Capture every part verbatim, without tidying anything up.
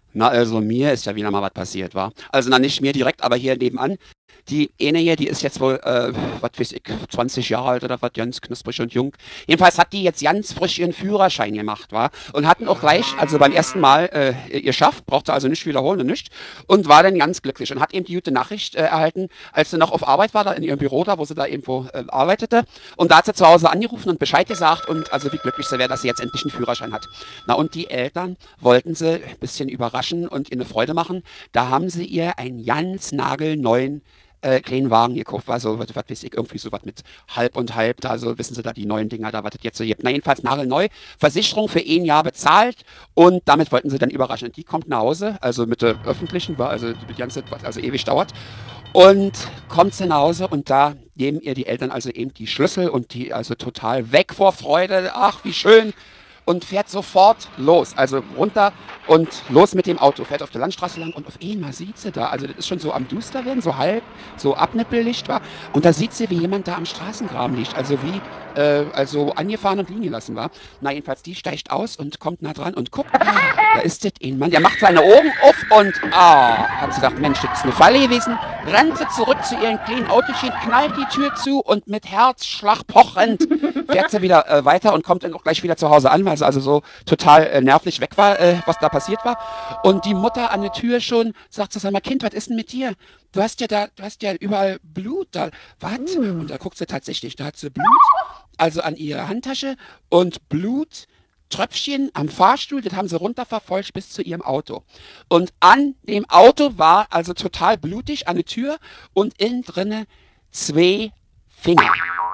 Na, also mir ist ja wieder mal was passiert, war. Also na nicht mir direkt, aber hier nebenan. Die eine hier, die ist jetzt wohl, äh, was weiß ich, zwanzig Jahre alt oder was, ganz knusprig und jung. Jedenfalls hat die jetzt ganz frisch ihren Führerschein gemacht, war. Und hatten auch gleich, also beim ersten Mal, äh, ihr schafft, brauchte also nicht wiederholen und nicht. Und war dann ganz glücklich und hat eben die gute Nachricht äh, erhalten, als sie noch auf Arbeit war, da in ihrem Büro da, wo sie da irgendwo äh, arbeitete. Und da hat sie zu Hause angerufen und Bescheid gesagt und also wie glücklich sie wäre, dass sie jetzt endlich einen Führerschein hat. Na und die Eltern wollten sie ein bisschen überraschen und ihr eine Freude machen. Da haben sie ihr einen ganz nagelneuen äh, kleinen Wagen gekauft, war so, was was weiß ich, irgendwie so was mit halb und halb, da so, wissen Sie da, die neuen Dinger, da was es jetzt so gibt. Na, jedenfalls nagelneu, Versicherung für ein Jahr bezahlt und damit wollten sie dann überraschen. Und die kommt nach Hause, also mit der öffentlichen, war also die ganze, was also ewig dauert. Und kommt sie nach Hause und da geben ihr die Eltern also eben die Schlüssel und die also total weg vor Freude. Ach, wie schön und fährt sofort los. Also runter und los mit dem Auto. Fährt auf der Landstraße lang und auf einmal sieht sie da. Also das ist schon so am Duster werden, so halb, so Abnippellicht war. Und da sieht sie, wie jemand da am Straßengraben liegt. Also wie, äh, also angefahren und liegen gelassen war. Na jedenfalls, die steigt aus und kommt nah dran und guckt. Da ist das ein Mann, der macht seine Augen auf und ah, hat sie gedacht, Mensch, das ist eine Falle gewesen. Rennt sie zurück zu ihrem kleinen Autochen, knallt die Tür zu und mit Herzschlag pochend fährt sie wieder äh, weiter und kommt dann auch gleich wieder zu Hause an, weil sie also so total äh, nervlich weg war, äh, was da passiert war. Und die Mutter an der Tür schon sagt zu seinem Kind, was ist denn mit dir? Du hast ja da, du hast ja überall Blut da. Was? Und da guckt sie tatsächlich, da hat sie Blut, also an ihrer Handtasche und Blut. Tröpfchen am Fahrstuhl, das haben sie runterverfolgt bis zu ihrem Auto. Und an dem Auto war also total blutig an der Tür und innen drinne zwei Finger.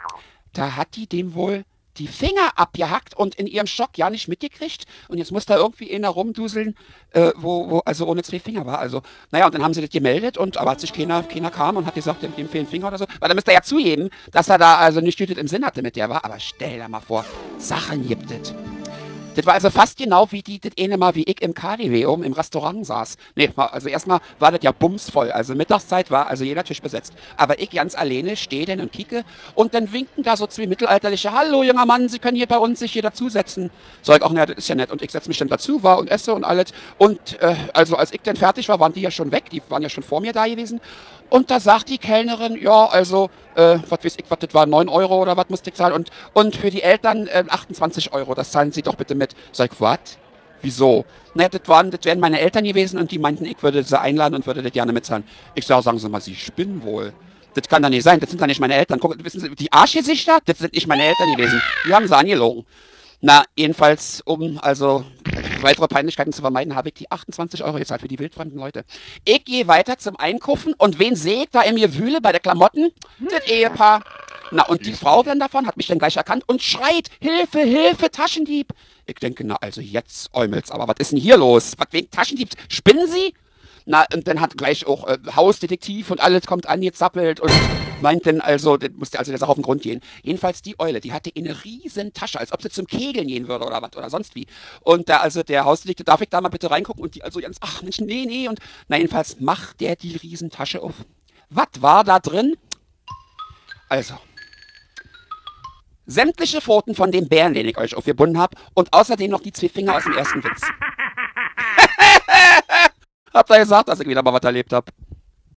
Da hat die dem wohl die Finger abgehackt und in ihrem Schock ja nicht mitgekriegt. Und jetzt muss da irgendwie einer rumduseln, äh, wo, wo also ohne zwei Finger war. Also, naja, und dann haben sie das gemeldet und aber hat sich keiner, keiner kam und hat gesagt, dem, dem fehlen Finger oder so. Weil dann müsste er ja zugeben, dass er da also nicht gut im Sinn hatte mit der war. Aber stell dir mal vor, Sachen gibt es. Das war also fast genau wie die, das eine Mal, wie ich im K D W oben im Restaurant saß. Nee, also erstmal war das ja bumsvoll. Also Mittagszeit war also jeder Tisch besetzt. Aber ich ganz alleine stehe denn und kicke und dann winken da so zwei mittelalterliche, hallo junger Mann, Sie können hier bei uns sich hier dazusetzen. Sag ich auch, naja, das ist ja nett. Und ich setze mich dann dazu, war und esse und alles. Und äh, also als ich dann fertig war, waren die ja schon weg. Die waren ja schon vor mir da gewesen. Und da sagt die Kellnerin, ja, also, äh, was weiß ich, was das war, neun Euro oder was musste ich zahlen. Und, und für die Eltern äh, achtundzwanzig Euro, das zahlen Sie doch bitte mit. Sag ich, was? Wieso? Naja, das, waren, das wären meine Eltern gewesen und die meinten, ich würde sie einladen und würde das gerne mitzahlen. Ich sage, sagen Sie mal, Sie spinnen wohl. Das kann doch nicht sein, das sind doch nicht meine Eltern. Guck, wissen Sie, die Arschgesichter, das sind nicht meine Eltern gewesen. Die haben sie angelogen. Na, jedenfalls, um also weitere Peinlichkeiten zu vermeiden, habe ich die achtundzwanzig Euro gezahlt für die wildfremden Leute. Ich gehe weiter zum Einkaufen und wen sehe ich da in mir Wühle bei der Klamotten? Das Ehepaar. Na, und die Frau dann davon hat mich dann gleich erkannt und schreit, Hilfe, Hilfe, Taschendieb. Ich denke, na, also jetzt Eumels, aber was ist denn hier los? Was wegen Taschendieb? Spinnen Sie? Na, und dann hat gleich auch äh, Hausdetektiv und alles kommt angezappelt und meint dann also, das musste also der Sache auf den Grund gehen. Jedenfalls die Eule, die hatte eine riesen Tasche, als ob sie zum Kegeln gehen würde oder was oder sonst wie. Und da also der Hausdetektiv, darf ich da mal bitte reingucken? Und die also ganz, ach Mensch, nee, nee. Und na jedenfalls macht der die Riesentasche auf. Was war da drin? Also, sämtliche Pfoten von dem Bären, den ich euch aufgebunden habe und außerdem noch die zwei Finger aus dem ersten Witz. Habt ihr gesagt, dass ich wieder mal was erlebt habe?